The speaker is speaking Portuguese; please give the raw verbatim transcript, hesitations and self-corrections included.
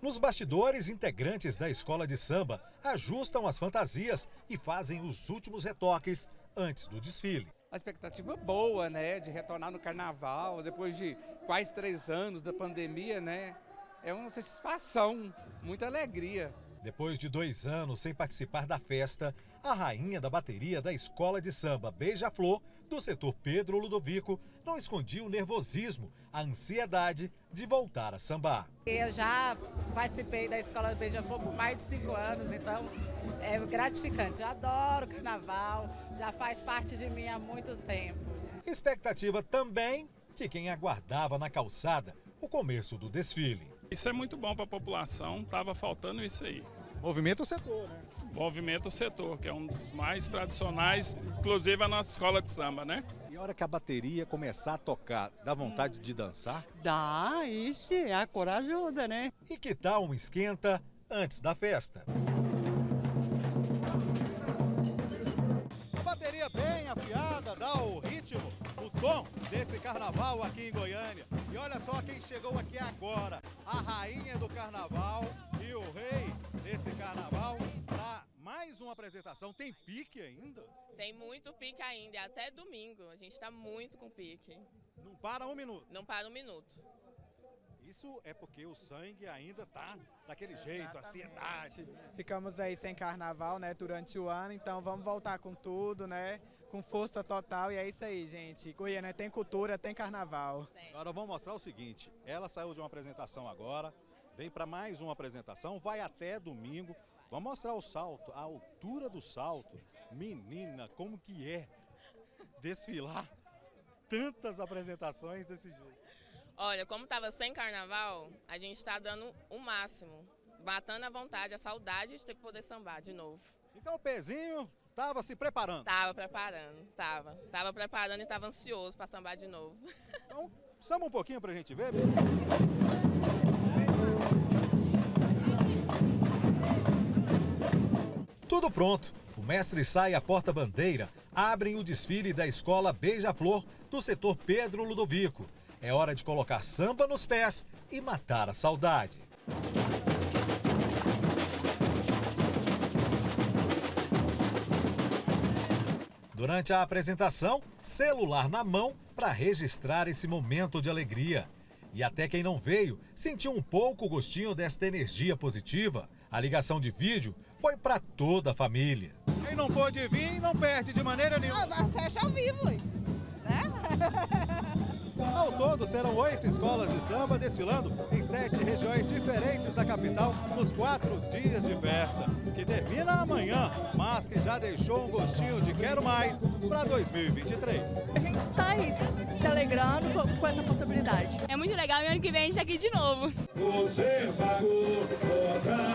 Nos bastidores, integrantes da escola de samba ajustam as fantasias e fazem os últimos retoques antes do desfile. A expectativa boa, né, de retornar no carnaval, depois de quase três anos da pandemia, né, é uma satisfação, muita alegria. Depois de dois anos sem participar da festa, a rainha da bateria da escola de samba Beija-Flor, do setor Pedro Ludovico, não escondia o nervosismo, a ansiedade de voltar a sambar. Eu já participei da escola Beija-Flor por mais de cinco anos, então é gratificante. Eu adoro carnaval, já faz parte de mim há muito tempo. Expectativa também de quem aguardava na calçada o começo do desfile. Isso é muito bom para a população, estava faltando isso aí. Movimento o setor, né? Movimento o setor, que é um dos mais tradicionais, inclusive a nossa escola de samba, né? E a hora que a bateria começar a tocar, dá vontade de dançar? Dá, ixi, a cor ajuda, né? E que tal um esquenta antes da festa? A bateria bem afiada dá o ritmo, o tom desse carnaval aqui em Goiânia. E olha só quem chegou aqui agora, a rainha do carnaval e o rei desse carnaval para mais uma apresentação. Tem pique ainda? Tem muito pique ainda, até domingo. A gente está muito com pique. Não para um minuto? Não para um minuto. Isso é porque o sangue ainda tá daquele jeito, ansiedade. Ficamos aí sem carnaval, né, durante o ano, então vamos voltar com tudo, né, com força total, e é isso aí, gente. Goiânia tem cultura, tem carnaval. Tem. Agora vamos mostrar o seguinte, ela saiu de uma apresentação agora, vem para mais uma apresentação, vai até domingo. Vamos mostrar o salto, a altura do salto. Menina, como que é desfilar tantas apresentações desse jeito? Olha, como estava sem carnaval, a gente está dando o máximo, matando a vontade, a saudade de ter que poder sambar de novo. Então o pezinho estava se preparando? Tava preparando, tava. Tava preparando e estava ansioso para sambar de novo. Então, samba um pouquinho para a gente ver. Tudo pronto. O mestre sai à porta-bandeira, abrem o desfile da escola Beija-Flor do setor Pedro Ludovico. É hora de colocar samba nos pés e matar a saudade. Durante a apresentação, celular na mão para registrar esse momento de alegria. E até quem não veio sentiu um pouco o gostinho desta energia positiva. A ligação de vídeo foi para toda a família. Quem não pôde vir, não perde de maneira nenhuma. Fecha ao vivo, né? Ao todo, serão oito escolas de samba desfilando em sete regiões diferentes da capital nos quatro dias de festa, que termina amanhã, mas que já deixou um gostinho de quero mais para dois mil e vinte e três. A gente está aí se alegrando com, com essa possibilidade. É muito legal e ano que vem a gente está aqui de novo. Você pagou,